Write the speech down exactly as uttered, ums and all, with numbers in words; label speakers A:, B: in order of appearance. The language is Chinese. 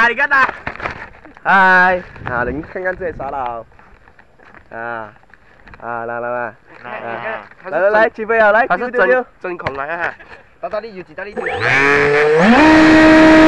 A: 啊，你看他。
B: 嗨，啊，你看看这里耍了。啊，啊，来来来，来来来，准备好，来，
A: 他是
B: 丢丢丢
A: 真真恐来啊！到到你有几到你丢。